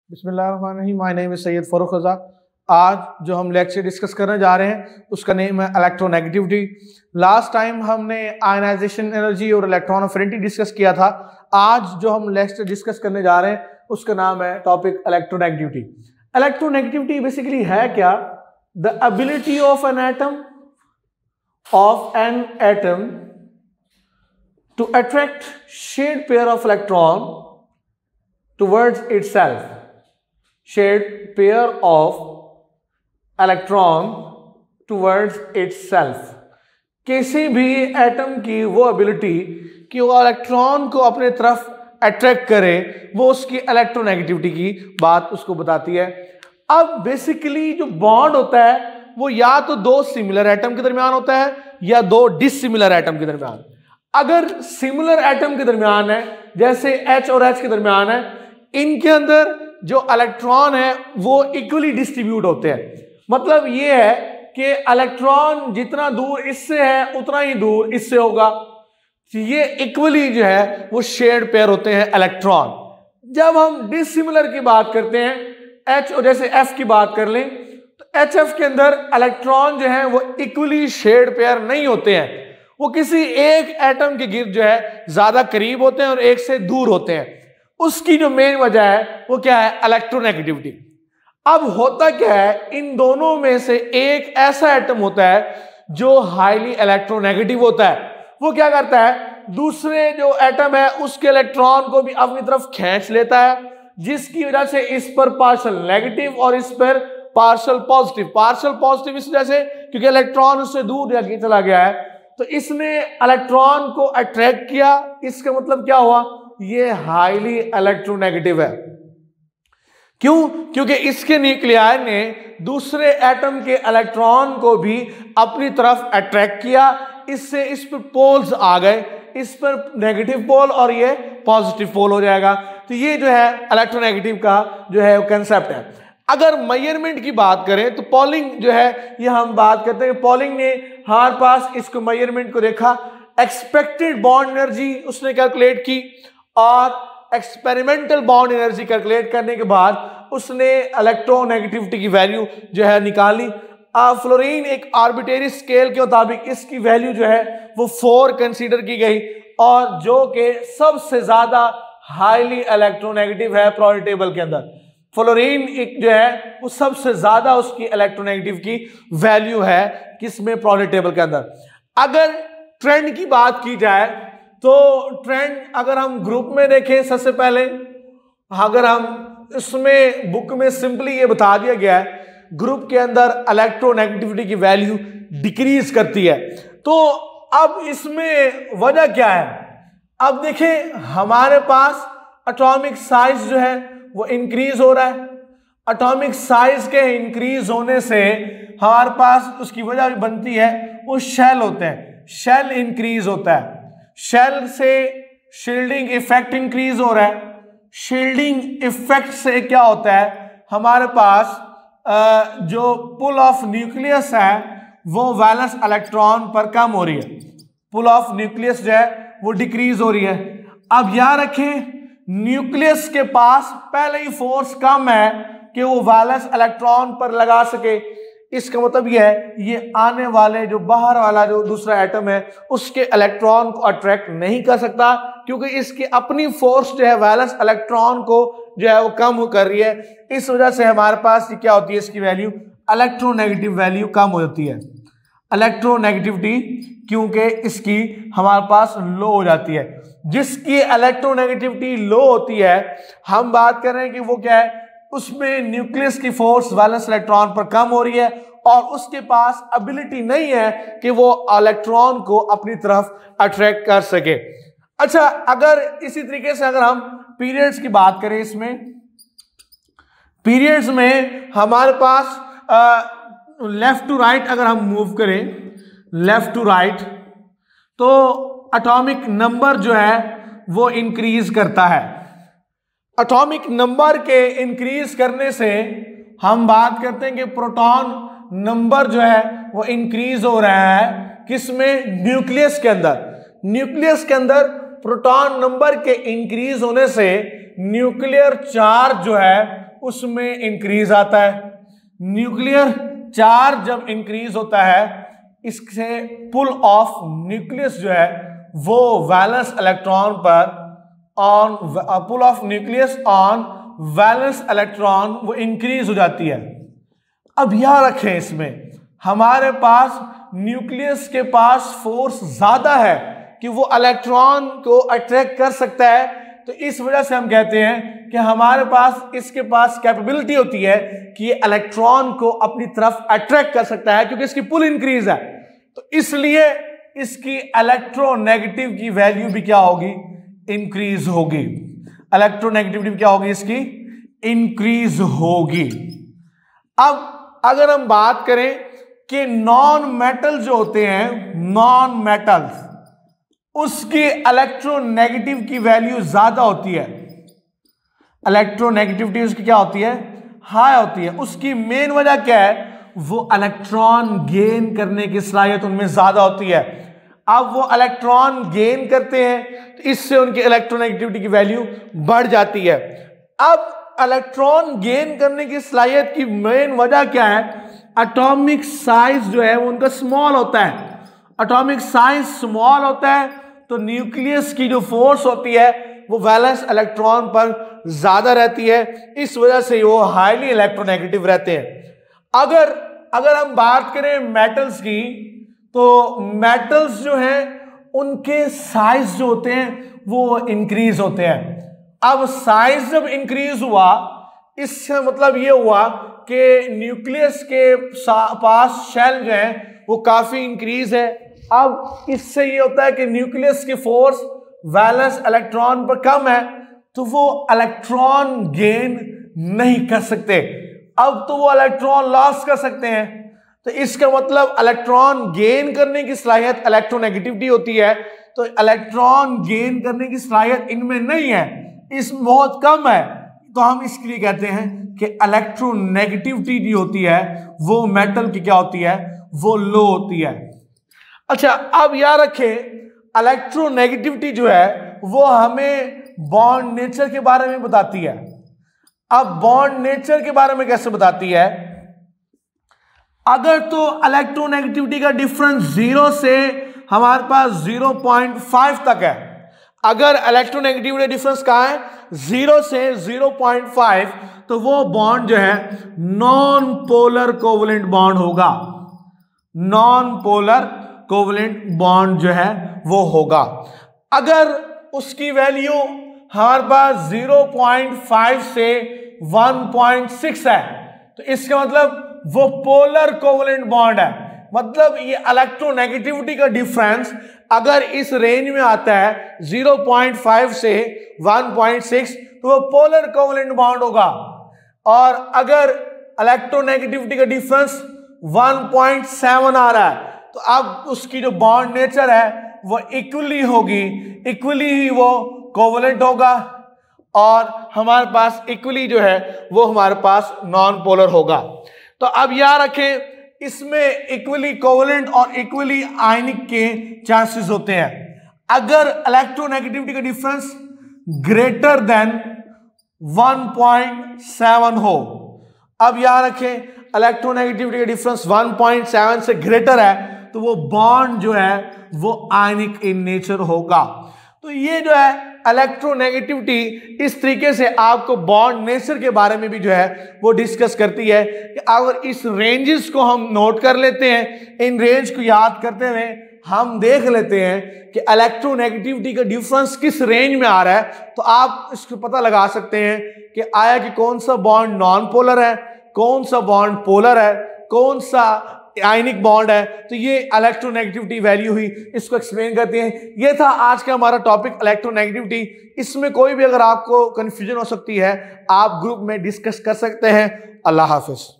बिस्मिल्लाहिर्रहमानिर्रहीम। My name is Syed Farooq Raza. आज जो हम लेक्चर डिस्कस करने जा रहे हैं उसका नेम है इलेक्ट्रोनेगेटिविटी। लास्ट टाइम हमने आयनाइजेशन एनर्जी और इलेक्ट्रॉन अफिनिटी डिस्कस किया था। आज जो हम लेक्चर डिस्कस करने जा रहे हैं उसका नाम है टॉपिक इलेक्ट्रोनेगेटिविटी। इलेक्ट्रोनेगेटिविटी बेसिकली है क्या? The ability of an atom to attract shared pair of electron towards itself, shared pair of electron towards itself। किसी भी एटम की वो एबिलिटी कि वो इलेक्ट्रॉन को अपने तरफ अट्रैक्ट करे, वो उसकी इलेक्ट्रोनेगेटिविटी की बात उसको बताती है। अब बेसिकली जो बॉन्ड होता है वो या तो दो सिमिलर एटम के दरमियान होता है या दो डिसिमिलर एटम के दरमियान। अगर सिमिलर एटम के दरमियान है, जैसे H और H के दरमियान है, इनके अंदर जो इलेक्ट्रॉन है वो इक्वली डिस्ट्रीब्यूट होते हैं। मतलब ये है कि इलेक्ट्रॉन जितना दूर इससे है उतना ही दूर इससे होगा। ये इक्वली जो है वो शेयर्ड पेयर होते हैं इलेक्ट्रॉन। जब हम डिसिमिलर की बात करते हैं, H और जैसे F की बात कर लें, तो HF के अंदर इलेक्ट्रॉन जो है वो इक्वली शेयर्ड पेयर नहीं होते हैं। वो किसी एक एटम के गिर्द जो है ज्यादा करीब होते हैं और एक से दूर होते हैं। उसकी जो मेन वजह है वो क्या है? इलेक्ट्रोनेगेटिविटी। अब होता क्या है, इन दोनों में से एक ऐसा एटम होता है जो हाईली इलेक्ट्रोनेगेटिव होता है। वो क्या करता है, दूसरे जो एटम है उसके इलेक्ट्रॉन को भी अपनी तरफ खींच लेता है, जिसकी वजह से इस पर पार्शियल नेगेटिव और इस पर पार्शियल पॉजिटिव। पार्शियल पॉजिटिव इस वजह से क्योंकि इलेक्ट्रॉन उससे दूर जाके चला गया है, तो इसने इलेक्ट्रॉन को अट्रैक्ट किया। इसका मतलब क्या हुआ? ये हाईली इलेक्ट्रोनेगेटिव है। क्यों? क्योंकि इसके न्यूक्लियाई ने दूसरे एटम के इलेक्ट्रॉन को भी अपनी तरफ अट्रैक्ट किया। इससे इस पर पोल्स आ गए, इस पर नेगेटिव पोल और ये पॉजिटिव पोल हो जाएगा। तो ये जो है इलेक्ट्रोनेगेटिव का जो है कंसेप्ट है। अगर मेजरमेंट की बात करें तो पॉलिंग जो है ये हम बात करते हैं, पॉलिंग ने हमारे पास इसको मेजरमेंट को देखा, एक्सपेक्टेड बॉन्ड एनर्जी उसने कैलकुलेट की और एक्सपेरिमेंटल बॉन्ड एनर्जी कैलकुलेट करने के बाद उसने इलेक्ट्रोनेगेटिविटी की वैल्यू जो है निकाली। फ्लोरीन एक आर्बिट्रेरी स्केल के मुताबिक इसकी वैल्यू जो है वो 4 कंसीडर की गई और जो कि सबसे ज्यादा हाईली इलेक्ट्रोनेगेटिव है पीरियोडिक टेबल के अंदर। फ्लोरीन एक जो है वो सबसे ज्यादा उसकी इलेक्ट्रोनेगेटिव की वैल्यू है किसमें? पीरियोडिक टेबल के अंदर। अगर ट्रेंड की बात की जाए तो ट्रेंड अगर हम ग्रुप में देखें, सबसे पहले अगर हम इसमें बुक में सिंपली ये बता दिया गया है ग्रुप के अंदर इलेक्ट्रोनेगेटिविटी की वैल्यू डिक्रीज करती है। तो अब इसमें वजह क्या है? अब देखें हमारे पास एटॉमिक साइज जो है वो इंक्रीज हो रहा है। एटॉमिक साइज के इंक्रीज होने से हमारे पास उसकी वजह बनती है, वो शेल होते हैं, शेल इंक्रीज होता है। शेल से शील्डिंग इफेक्ट इंक्रीज हो रहा है। शील्डिंग इफेक्ट से क्या होता है, हमारे पास जो पुल ऑफ न्यूक्लियस है वो वैलेंस इलेक्ट्रॉन पर कम हो रही है। पुल ऑफ न्यूक्लियस जो है वो डिक्रीज हो रही है। अब याद रखें न्यूक्लियस के पास पहले ही फोर्स कम है कि वो वैलेंस इलेक्ट्रॉन पर लगा सके। इसका मतलब यह है ये आने वाले जो बाहर वाला जो दूसरा एटम है उसके इलेक्ट्रॉन को अट्रैक्ट नहीं कर सकता, क्योंकि इसकी अपनी फोर्स जो है वैलेंस इलेक्ट्रॉन को जो है वो कम कर रही है। इस वजह से हमारे पास क्या होती है, इसकी वैल्यू इलेक्ट्रोनेगेटिव वैल्यू कम हो जाती है। इलेक्ट्रोनेगेटिविटी क्योंकि इसकी हमारे पास लो हो जाती है। जिसकी इलेक्ट्रोनेगेटिविटी लो होती है, हम बात कर रहे हैं कि वो क्या है, उसमें न्यूक्लियस की फोर्स वैलेंस इलेक्ट्रॉन पर कम हो रही है और उसके पास एबिलिटी नहीं है कि वो इलेक्ट्रॉन को अपनी तरफ अट्रैक्ट कर सके। अच्छा, अगर इसी तरीके से अगर हम पीरियड्स की बात करें, इसमें पीरियड्स में हमारे पास लेफ्ट टू राइट अगर हम मूव करें, लेफ्ट टू राइट, तो एटॉमिक नंबर जो है वो इंक्रीज करता है। एटॉमिक नंबर के इंक्रीज करने से हम बात करते हैं कि प्रोटॉन नंबर जो है वो इंक्रीज हो रहा है। किसमें? न्यूक्लियस के अंदर। न्यूक्लियस के अंदर प्रोटॉन नंबर के इंक्रीज होने से न्यूक्लियर चार्ज जो है उसमें इंक्रीज आता है। न्यूक्लियर चार्ज जब इंक्रीज होता है, इससे पुल ऑफ न्यूक्लियस जो है वो वैलेंस इलेक्ट्रॉन पर on pull of nucleus on valence electron वो इंक्रीज हो जाती है। अब याद रखें, इसमें हमारे पास न्यूक्लियस के पास फोर्स ज्यादा है कि वो इलेक्ट्रॉन को अट्रैक्ट कर सकता है, तो इस वजह से हम कहते हैं कि हमारे पास इसके पास कैपेबिलिटी होती है कि ये इलेक्ट्रॉन को अपनी तरफ अट्रैक्ट कर सकता है, क्योंकि इसकी पुल इंक्रीज है। तो इसलिए इसकी इलेक्ट्रोनेगेटिव की वैल्यू भी क्या होगी, इंक्रीज होगी। इलेक्ट्रोनेगेटिविटी क्या होगी, इसकी इंक्रीज होगी। अब अगर हम बात करें कि नॉन मेटल जो होते हैं, नॉन मेटल्स, उसकी इलेक्ट्रोनेगेटिव की वैल्यू ज्यादा होती है। इलेक्ट्रोनेगेटिविटी उसकी क्या होती है, हाई होती है। उसकी मेन वजह क्या है, वो इलेक्ट्रॉन गेन करने की सलाहियत उनमें ज्यादा होती है। अब वो इलेक्ट्रॉन गेन करते हैं तो इससे उनकी इलेक्ट्रोनेगेटिविटी की वैल्यू बढ़ जाती है। अब इलेक्ट्रॉन गेन करने की सलाहियत की मेन वजह क्या है, एटॉमिक साइज जो है वो उनका स्मॉल होता है। एटॉमिक साइज स्मॉल होता है तो न्यूक्लियस की जो फोर्स होती है वो वैलेंस इलेक्ट्रॉन पर ज्यादा रहती है, इस वजह से वो हाईली इलेक्ट्रोनेगेटिव रहते हैं। अगर हम बात करें मेटल्स की, तो मेटल्स जो हैं उनके साइज जो होते हैं वो इंक्रीज होते हैं। अब साइज जब इंक्रीज हुआ, इससे मतलब ये हुआ कि न्यूक्लियस के पास शेल जो है वो काफी इंक्रीज है। अब इससे ये होता है कि न्यूक्लियस की फोर्स वैलेंस इलेक्ट्रॉन पर कम है, तो वो इलेक्ट्रॉन गेन नहीं कर सकते। अब तो वो इलेक्ट्रॉन लॉस कर सकते हैं। तो इसका मतलब इलेक्ट्रॉन गेन करने की सलाहियत इलेक्ट्रोनेगेटिविटी होती है, तो इलेक्ट्रॉन गेन करने की सलाहियत इनमें नहीं है, इसमें बहुत कम है। तो हम इसके लिए कहते हैं कि इलेक्ट्रोनेगेटिविटी जो होती है वो मेटल की क्या होती है, वो लो होती है। अच्छा, अब याद रखें, इलेक्ट्रोनेगेटिविटी जो है वो हमें बॉन्ड नेचर के बारे में बताती है। अब बॉन्ड नेचर के बारे में कैसे बताती है, अगर तो इलेक्ट्रोनेगेटिविटी का डिफरेंस 0 से हमारे पास 0.5 तक है। अगर इलेक्ट्रोनेगेटिविटी डिफरेंस कहां है, 0 से 0.5, तो वो बॉन्ड जो है नॉन पोलर कोवलेंट बॉन्ड होगा। नॉन पोलर कोवलेंट बॉन्ड जो है वो होगा। अगर उसकी वैल्यू हमारे पास 0.5 से 1.6 है, तो इसका मतलब वो पोलर कोवलेंट बॉन्ड है। मतलब ये इलेक्ट्रोनेगेटिविटी का डिफरेंस अगर इस रेंज में आता है 0.5 से 1.6, तो वो पोलर कोवलेंट बॉन्ड होगा। और अगर इलेक्ट्रोनेगेटिविटी का डिफरेंस 1.7 आ रहा है, तो अब उसकी जो बॉन्ड नेचर है वो इक्वली होगी, इक्वली ही वो कोवलेंट होगा, और हमारे पास इक्वली जो है वो हमारे पास नॉन पोलर होगा। तो अब याद रखें, इसमें इक्वली कोवलेंट और इक्वली आयनिक के चांसेस होते हैं। अगर इलेक्ट्रोनेगेटिविटी का डिफरेंस ग्रेटर देन 1.7 हो, अब याद रखें इलेक्ट्रोनेगेटिविटी का डिफरेंस 1.7 से ग्रेटर है, तो वो बॉन्ड जो है वो आयनिक इन नेचर होगा। तो ये जो है इलेक्ट्रोनेगेटिविटी इस तरीके से आपको बॉन्ड नेचर के बारे में भी जो है वो डिस्कस करती है कि अगर इस रेंजेस को हम नोट कर लेते हैं, इन रेंज को याद करते हुए हम देख लेते हैं कि इलेक्ट्रोनेगेटिविटी का डिफरेंस किस रेंज में आ रहा है, तो आप इसको पता लगा सकते हैं कि आया कि कौन सा बॉन्ड नॉन पोलर है, कौन सा बॉन्ड पोलर है, कौन सा आयनिक बॉन्ड है। तो ये इलेक्ट्रोनेगेटिविटी वैल्यू हुई, इसको एक्सप्लेन करते हैं। ये था आज का हमारा टॉपिक इलेक्ट्रोनेगेटिविटी। इसमें कोई भी अगर आपको कंफ्यूजन हो सकती है, आप ग्रुप में डिस्कस कर सकते हैं। अल्लाह हाफिज।